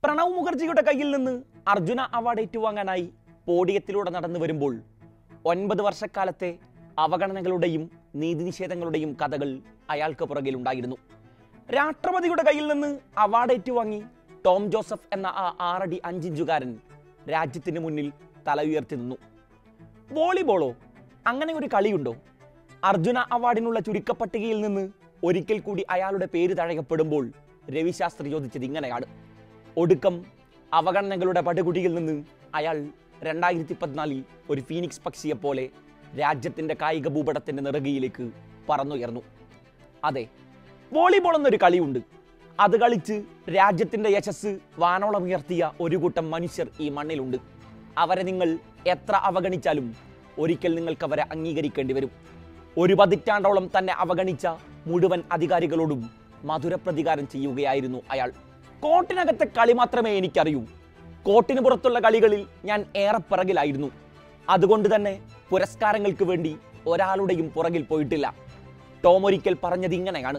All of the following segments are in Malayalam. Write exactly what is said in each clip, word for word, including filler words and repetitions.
പ്രണവ് മുഖർജിയുടെ കയ്യിൽ നിന്ന് അർജുന അവാർഡ് ഏറ്റുവാങ്ങാനായി പോഡിയത്തിലൂടെ നടന്നു വരുമ്പോൾ ഒൻപത് വർഷക്കാലത്തെ അവഗണനകളുടെയും നീതിനിഷേധങ്ങളുടെയും കഥകൾ അയാൾക്ക് പുറകിലുണ്ടായിരുന്നു. രാഷ്ട്രപതിയുടെ കയ്യിൽ നിന്ന് അവാർഡ് ഏറ്റുവാങ്ങി ടോം ജോസഫ് എന്ന ആ ആറടി അഞ്ചിഞ്ചുകാരൻ രാജ്യത്തിന് മുന്നിൽ തല ഉയർത്തി നിന്നു. വോളിബോളോ, അങ്ങനെ ഒരു കളിയുണ്ടോ? അർജുന അവാർഡിനുള്ള ചുരുക്കപ്പട്ടികയിൽ നിന്ന് ഒരിക്കൽ കൂടി അയാളുടെ പേര് തഴയപ്പെടുമ്പോൾ രവിശാസ്ത്രി ചോദിച്ചത് ഇങ്ങനെയാണ്. ഒടുക്കം അവഗണനകളുടെ പടുകുടിയിൽ നിന്ന് അയാൾ രണ്ടായിരത്തി പതിനാലിൽ ഒരു ഫീനിക്സ് പക്ഷിയെപ്പോലെ രാജ്യത്തിന്റെ കായിക ഭൂപടത്തിന്റെ നെറുകയിലേക്ക് പറന്നുയർന്നു. അതെ, വോളിബോൾ എന്നൊരു കളിയുണ്ട്. അത് കളിച്ച് രാജ്യത്തിന്റെ യശസ് വാനോളം ഉയർത്തിയ ഒരു കൂട്ടം മനുഷ്യർ ഈ മണ്ണിലുണ്ട്. അവരെ നിങ്ങൾ എത്ര അവഗണിച്ചാലും ഒരിക്കൽ നിങ്ങൾക്ക് അവരെ അംഗീകരിക്കേണ്ടി വരും. ഒരു പതിറ്റാണ്ടോളം തന്നെ അവഗണിച്ച മുഴുവൻ അധികാരികളോടും മധുരപ്രതികാരം ചെയ്യുകയായിരുന്നു അയാൾ. കോർട്ടിനകത്തെ കളി മാത്രമേ എനിക്കറിയൂ. കോർട്ടിന് പുറത്തുള്ള കളികളിൽ ഞാൻ ഏറെ പിറകിലായിരുന്നു. അതുകൊണ്ട് തന്നെ പുരസ്കാരങ്ങൾക്ക് വേണ്ടി ഒരാളുടെയും പുറകിൽ പോയിട്ടില്ല. ടോം ഒരിക്കൽ പറഞ്ഞത് ഇങ്ങനെയാണ്.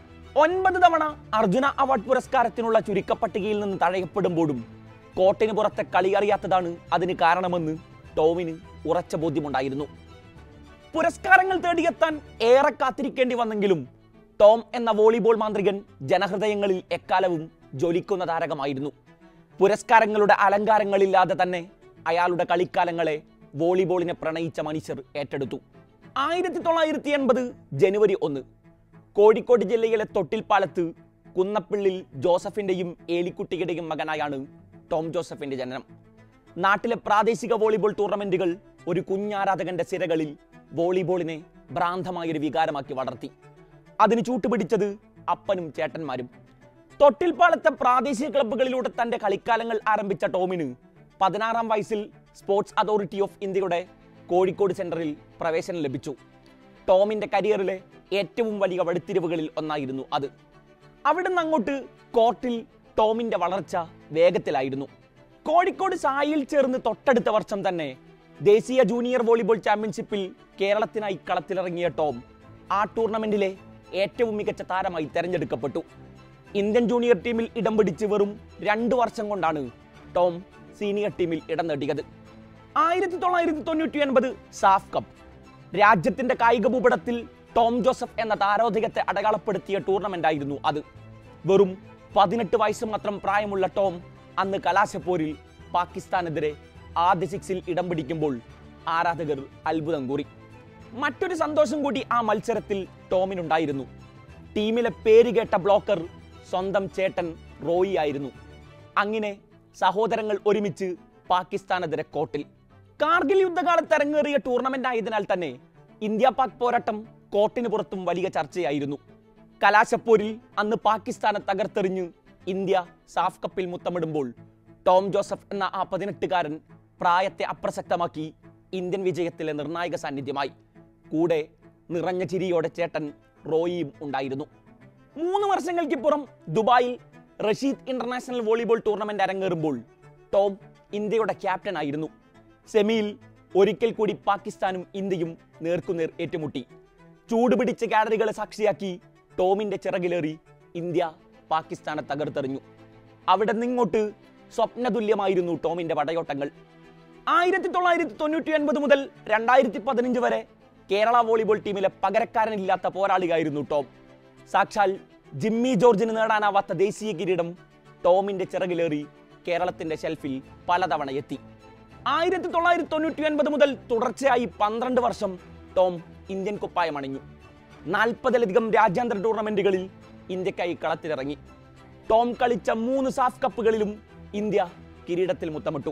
ഒൻപത് തവണ അർജുന അവാർഡ് പുരസ്കാരത്തിനുള്ള ചുരുക്കപ്പട്ടികയിൽ നിന്ന് തഴയപ്പെടുമ്പോഴും കോർട്ടിന് പുറത്തെ കളി അറിയാത്തതാണ് അതിന് കാരണമെന്ന് ടോമിന് ഉറച്ച ബോധ്യമുണ്ടായിരുന്നു. പുരസ്കാരങ്ങൾ തേടിയെത്താൻ ഏറെ കാത്തിരിക്കേണ്ടി വന്നെങ്കിലും ടോം എന്ന വോളിബോൾ മാന്ത്രികൻ ജനഹൃദയങ്ങളിൽ എക്കാലവും ജ്വലിക്കുന്ന താരകമായിരുന്നു. പുരസ്കാരങ്ങളുടെ അലങ്കാരങ്ങളില്ലാതെ തന്നെ അയാളുടെ കളിക്കാലങ്ങളെ വോളിബോളിനെ പ്രണയിച്ച മനുഷ്യർ ഏറ്റെടുത്തു. ആയിരത്തി തൊള്ളായിരത്തി എൺപത് ജനുവരി ഒന്ന് കോഴിക്കോട് ജില്ലയിലെ തൊട്ടിൽപ്പാലത്ത് കുന്നപ്പിള്ളിൽ ജോസഫിന്റെയും ഏലിക്കുട്ടിയുടെയും മകനായാണ് ടോം ജോസഫിന്റെ ജനനം. നാട്ടിലെ പ്രാദേശിക വോളിബോൾ ടൂർണമെന്റുകൾ ഒരു കുഞ്ഞാരാധകന്റെ സിരകളിൽ വോളിബോളിനെ ഭ്രാന്തമായൊരു വികാരമാക്കി വളർത്തി. അതിന് ചൂട്ടുപിടിച്ചത് അപ്പനും ചേട്ടന്മാരും. തൊട്ടിൽപ്പാലത്തെ പ്രാദേശിക ക്ലബ്ബുകളിലൂടെ തന്റെ കളിക്കാലങ്ങൾ ആരംഭിച്ച ടോമിന് പതിനാറാം വയസ്സിൽ സ്പോർട്സ് അതോറിറ്റി ഓഫ് ഇന്ത്യയുടെ കോഴിക്കോട് സെന്ററിൽ പ്രവേശനം ലഭിച്ചു. ടോമിന്റെ കരിയറിലെ ഏറ്റവും വലിയ വഴിത്തിരിവുകളിൽ ഒന്നായിരുന്നു അത്. അവിടെ നിന്ന് അങ്ങോട്ട് കോർട്ടിൽ ടോമിന്റെ വളർച്ച വേഗത്തിലായിരുന്നു. കോഴിക്കോട് സായിൽ ചേർന്ന് തൊട്ടടുത്ത വർഷം തന്നെ ദേശീയ ജൂനിയർ വോളിബോൾ ചാമ്പ്യൻഷിപ്പിൽ കേരളത്തിനായി കളത്തിലിറങ്ങിയ ടോം ആ ടൂർണമെന്റിലെ ഏറ്റവും മികച്ച താരമായി തെരഞ്ഞെടുക്കപ്പെട്ടു. ഇന്ത്യൻ ജൂനിയർ ടീമിൽ ഇടം പിടിച്ച് വെറും രണ്ടു വർഷം കൊണ്ടാണ് ടോം സീനിയർ ടീമിൽ ഇടം നേടിയത്. ആയിരത്തി തൊള്ളായിരത്തി തൊണ്ണൂറ്റി ഒൻപത് സാഫ് കപ്പ് രാജ്യത്തിന്റെ കായിക ഭൂപടത്തിൽ ടോം ജോസഫ് എന്ന താരോധികത്തെ അടയാളപ്പെടുത്തിയ ടൂർണമെന്റ് ആയിരുന്നു അത്. വെറും പതിനെട്ട് വയസ്സ് മാത്രം പ്രായമുള്ള ടോം അന്ന് കലാശപ്പോരിൽ പാകിസ്ഥാനെതിരെ ആദ്യ സിക്സിൽ ഇടം പിടിക്കുമ്പോൾ ആരാധകർ അത്ഭുതം കൂറി. മറ്റൊരു സന്തോഷം കൂടി ആ മത്സരത്തിൽ ടോമിനുണ്ടായിരുന്നു. ടീമിലെ പേര് കേട്ട ബ്ലോക്കർ സ്വന്തം ചേട്ടൻ റോയി ആയിരുന്നു. അങ്ങനെ സഹോദരങ്ങൾ ഒരുമിച്ച് പാകിസ്ഥാനെതിരെ കോർട്ടിൽ. കാർഗിൽ യുദ്ധകാലത്ത് അരങ്ങേറിയ ടൂർണമെന്റ് ആയതിനാൽ തന്നെ ഇന്ത്യ പാക് പോരാട്ടം കോർട്ടിന് പുറത്തും വലിയ ചർച്ചയായിരുന്നു. കലാശപ്പോരിൽ അന്ന് പാകിസ്ഥാനെ തകർത്തെറിഞ്ഞ് ഇന്ത്യ സാഫ് കപ്പിൽ മുത്തമിടുമ്പോൾ ടോം ജോസഫ് എന്ന ആ പതിനെട്ടുകാരൻ പ്രായത്തെ അപ്രസക്തമാക്കി ഇന്ത്യൻ വിജയത്തിലെ നിർണായക സാന്നിധ്യമായി. കൂടെ നിറഞ്ഞ ചിരിയോടെ ചേട്ടൻ റോയിയും ഉണ്ടായിരുന്നു. മൂന്ന് വർഷങ്ങൾക്കിപ്പുറം ദുബായിൽ റഷീദ് ഇന്റർനാഷണൽ വോളിബോൾ ടൂർണമെന്റ് അരങ്ങേറുമ്പോൾ ടോം ഇന്ത്യയുടെ ക്യാപ്റ്റൻ ആയിരുന്നു. സെമിയിൽ ഒരിക്കൽ കൂടി പാകിസ്ഥാനും ഇന്ത്യയും നേർക്കുനേർ ഏറ്റുമുട്ടി. ചൂടുപിടിച്ച ഗാലറികളെ സാക്ഷിയാക്കി ടോമിന്റെ ചിറകിലേറി ഇന്ത്യ പാകിസ്ഥാനെ തകർത്തെറിഞ്ഞു. അവിടെ നിങ്ങോട്ട് സ്വപ്നതുല്യമായിരുന്നു ടോമിന്റെ പടയോട്ടങ്ങൾ. ആയിരത്തി തൊള്ളായിരത്തി തൊണ്ണൂറ്റി ഒൻപത് മുതൽ രണ്ടായിരത്തി പതിനഞ്ച് വരെ കേരള വോളിബോൾ ടീമിലെ പകരക്കാരനില്ലാത്ത പോരാളിയായിരുന്നു ടോം. സാക്ഷാൽ ജിമ്മി ജോർജിന് നേടാനാവാത്ത ദേശീയ കിരീടം ടോമിന്റെ ചിറകിലേറി കേരളത്തിന്റെ ഷെൽഫിൽ പലതവണ എത്തി. ആയിരത്തി തൊള്ളായിരത്തി തൊണ്ണൂറ്റി ഒൻപത് മുതൽ തുടർച്ചയായി പന്ത്രണ്ട് വർഷം ടോം ഇന്ത്യൻ കുപ്പായം അണിഞ്ഞു. നാൽപ്പതിലധികം രാജ്യാന്തര ടൂർണമെന്റുകളിൽ ഇന്ത്യക്കായി കളത്തിലിറങ്ങി. ടോം കളിച്ച മൂന്ന് സാഫ് കപ്പുകളിലും ഇന്ത്യ കിരീടത്തിൽ മുത്തമിട്ടു.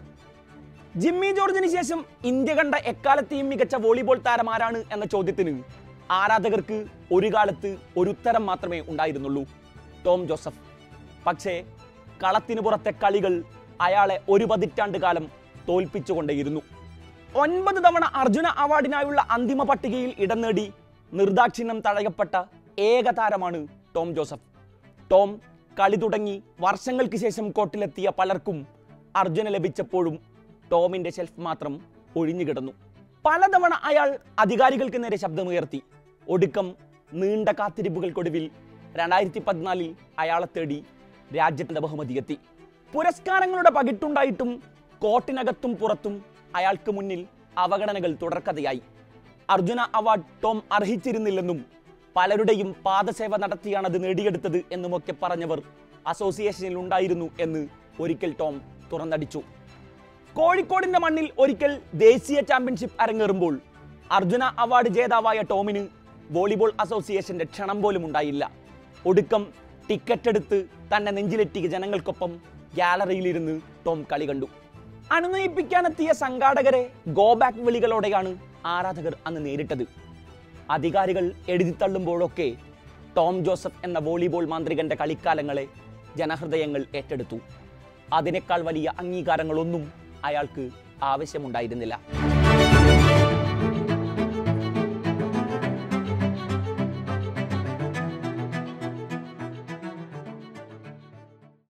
ജിമ്മി ജോർജിന് ശേഷം ഇന്ത്യ കണ്ട എക്കാലത്തെയും മികച്ച വോളിബോൾ താരമാരാണ് എന്ന ചോദ്യത്തിന് ആരാധകർക്ക് ഒരു കാലത്ത് ഒരു ഉത്തരം മാത്രമേ ഉണ്ടായിരുന്നുള്ളൂ: ടോം ജോസഫ്. പക്ഷേ കളത്തിനു പുറത്തെ കളികൾ അയാളെ ഒരു പതിറ്റാണ്ട് കാലം തോൽപ്പിച്ചുകൊണ്ടേയിരുന്നു. ഒൻപത് തവണ അർജുന അവാർഡിനായുള്ള അന്തിമ പട്ടികയിൽ ഇടം നേടി നിർദാക്ഷിണ്യം തഴയപ്പെട്ട ഏക താരമാണ് ടോം ജോസഫ്. ടോം കളി തുടങ്ങി വർഷങ്ങൾക്ക് ശേഷം കോർട്ടിലെത്തിയ പലർക്കും അർജുന ലഭിച്ചപ്പോഴും ടോമിന്റെ ഷെൽഫ് മാത്രം ഒഴിഞ്ഞുകിടന്നു. പലതവണ അയാൾ അധികാരികൾക്ക് നേരെ ശബ്ദമുയർത്തി. ഒടുക്കം നീണ്ട കാത്തിരിപ്പുകൾക്കൊടുവിൽ രണ്ടായിരത്തി പതിനാലിൽ അയാളെ തേടി രാജ്യത്തിന്റെ ബഹുമതി എത്തി. പുരസ്കാരങ്ങളുടെ പകിട്ടുണ്ടായിട്ടും കോർട്ടിനകത്തും പുറത്തും അയാൾക്ക് മുന്നിൽ അവഗണനകൾ തുടർക്കഥയായി. അർജുന അവാർഡ് ടോം അർഹിച്ചിരുന്നില്ലെന്നും പലരുടെയും പാദസേവ നടത്തിയാണത് നേടിയെടുത്തത് എന്നുമൊക്കെ പറഞ്ഞവർ അസോസിയേഷനിൽ ഉണ്ടായിരുന്നു എന്ന് ഒരിക്കൽ ടോം തുറന്നടിച്ചു. കോഴിക്കോടിന്റെ മണ്ണിൽ ഒരിക്കൽ ദേശീയ ചാമ്പ്യൻഷിപ്പ് അരങ്ങേറുമ്പോൾ അർജുന അവാർഡ് ജേതാവായ ടോമിന് വോളിബോൾ അസോസിയേഷന്റെ ക്ഷണം പോലും ഉണ്ടായില്ല. ഒടുക്കം ടിക്കറ്റ് എടുത്ത് തന്നെ നെഞ്ചിലെത്തിയ ജനങ്ങൾക്കൊപ്പം ഗ്യാലറിയിലിരുന്ന് ടോം കളി കണ്ടു. അനുനയിപ്പിക്കാനെത്തിയ സംഘാടകരെ ഗോ ബാക്ക് വിളികളോടെയാണ് ആരാധകർ അന്ന് നേരിട്ടത്. അധികാരികൾ എഴുതിത്തള്ളുമ്പോഴൊക്കെ ടോം ജോസഫ് എന്ന വോളിബോൾ മാന്ത്രികന്റെ കളിക്കാലങ്ങളെ ജനഹൃദയങ്ങൾ ഏറ്റെടുത്തു. അതിനേക്കാൾ വലിയ അംഗീകാരങ്ങളൊന്നും അയാൾക്ക് ആവശ്യമുണ്ടായിരുന്നില്ല.